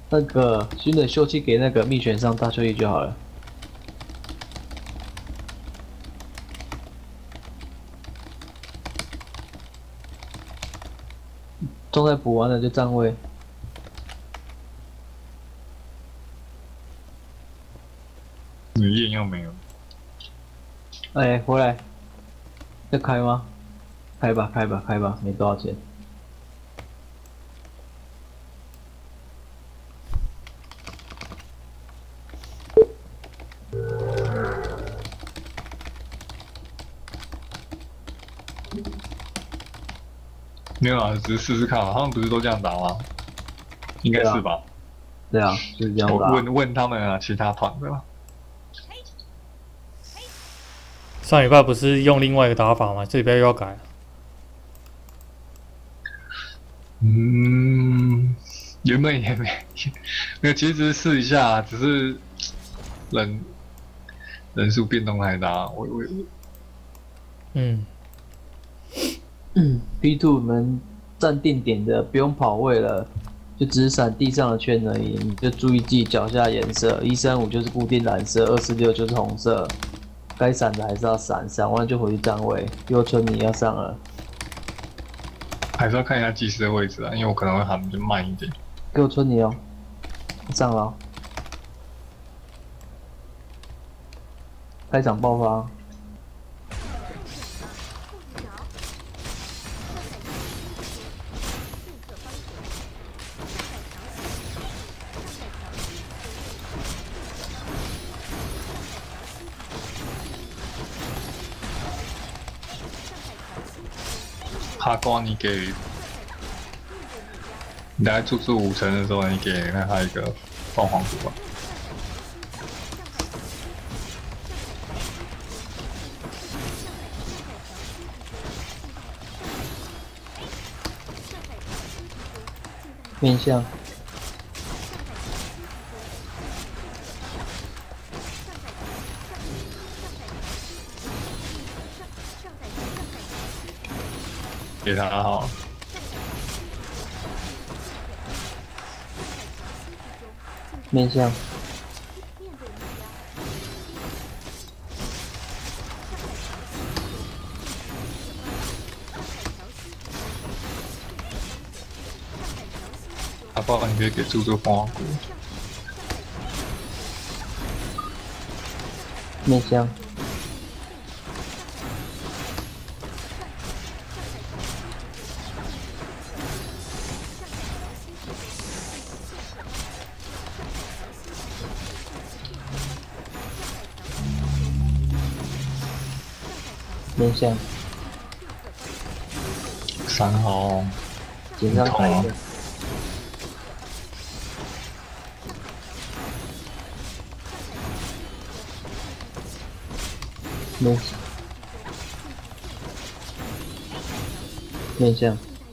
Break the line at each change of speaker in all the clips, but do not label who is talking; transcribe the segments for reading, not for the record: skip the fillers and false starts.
那个新的修器给那个蜜选上大修一就好了。中菜补完了就站位。
你验又没有？
哎，回来，要开吗？开吧，开吧，开吧，没多少钱。
没有啊，只是试试看啊。他们不是都这样打吗？应该
对啊，
是吧？
对啊，就是这样
我
打。
问他们啊，其他团的啦。
上礼拜不是用另外一个打法吗？这礼拜又要改。
嗯，原本也没有，其实只是试一下，只是人数变动太大。
嗯，
P2 能站定点的，不用跑位了，就只是闪地上的圈而已。你就注意自己脚下颜色，135就是固定蓝色，246就是红色。该闪的还是要闪，闪完就回去站位。右村你要上了，
还是要看一下技师的位置啊，因为我可能会喊比较慢一点。
给我村你哦，上了哦，开场爆发。
哈光，你大概住5层的时候，你给他一个凤凰符吧。
面向，
给他哈。
面向，
啊，不然你可以给猪猪凤凰符。
面向，面向，
3号，
紧张看一下。面向，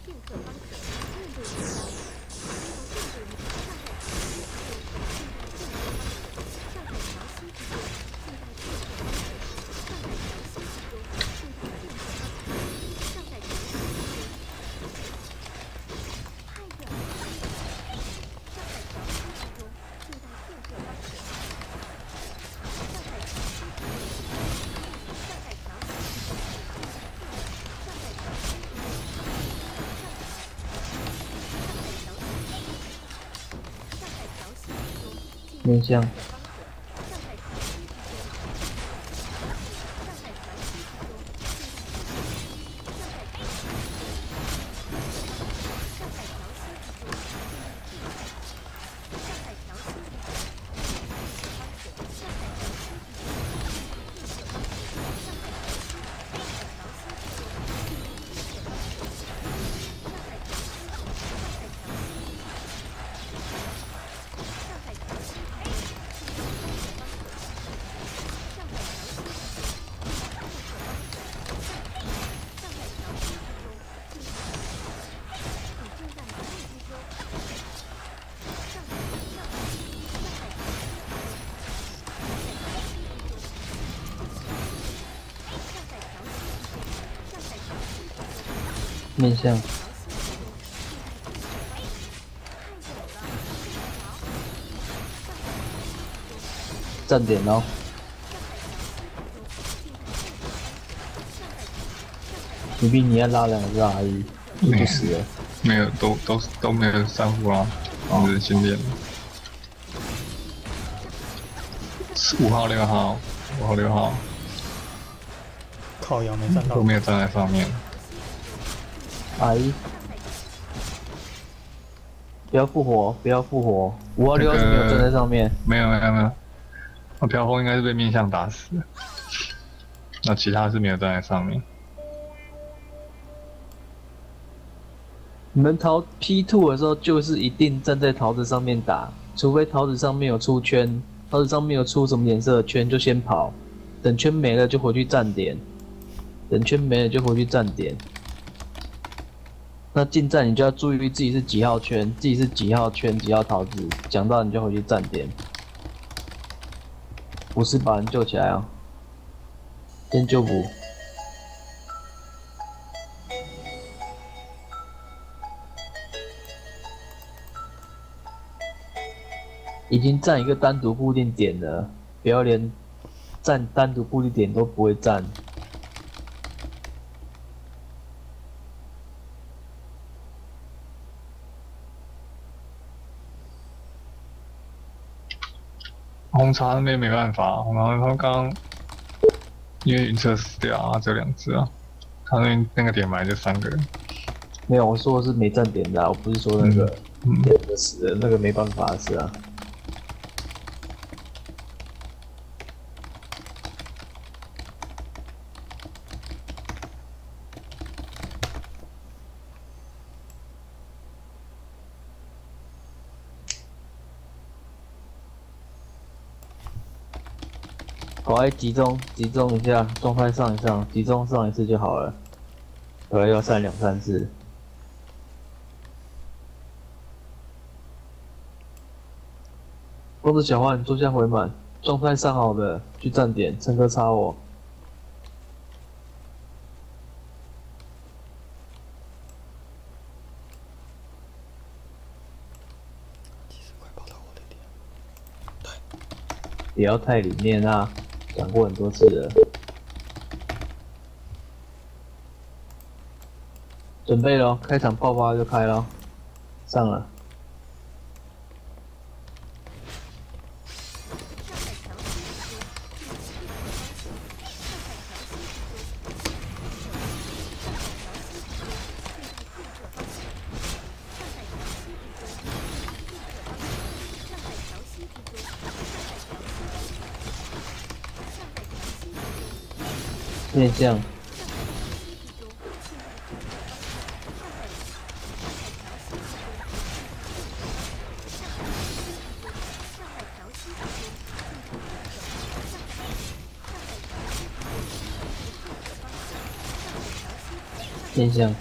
面向，面向， 站点哦。你比你要拉2个是阿姨，你就死了。
没有，都没有珊瑚啊，只是训练。5号、6号、5号、6号，
靠腰没站到
都。没有站在上面。
阿姨，不要复活，不要复活。5号、6号是没有站在上面。
没有，那飘风应该是被面相打死的，那其他是没有站在上面。
你们逃 P2 的时候，就是一定站在桃子上面打，除非桃子上面有出圈，桃子上面有出什么颜色的圈，就先跑，等圈没了就回去站点，等圈没了就回去站点。那进站你就要注意自己是几号圈，自己是几号圈几号桃子，讲到你就回去站点，不是把人救起来啊，先救补。已经站一个单独固定点了，不要连站单独固定点都不会站。
红茶那边没办法，红茶他刚刚因为云车死掉啊，只有2只啊，他那个点本来就3个人。
没有，我说的是没站点的、啊，我不是说那个点的死的，那个没办法的事啊。赶快集中一下，状态上一上，集中上一次就好了。不要上2、3次。公子小花，你坐下回满，状态上好的去站点，陈哥插我。不要太里面啊，讲过很多次了。准备咯，开场爆发就开咯，上了。面向。面向。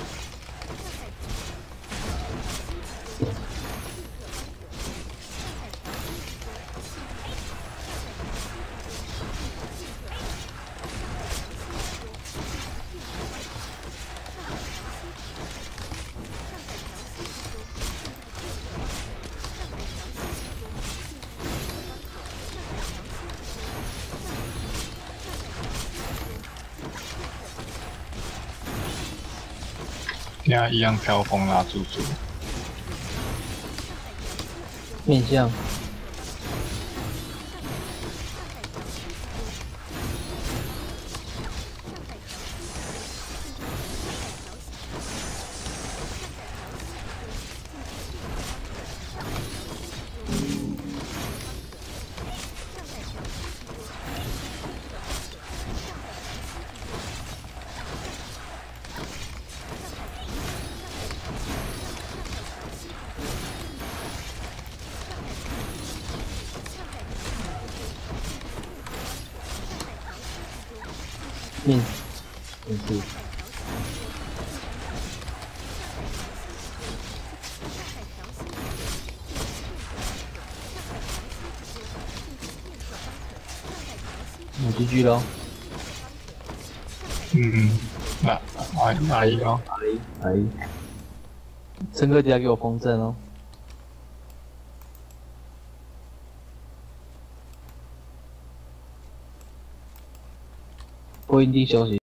等下一样飘风拉住住。
面向。面是我GG咯。
那阿姨哦，
阿姨，陈哥底下给我风筝哦。 归营地休息。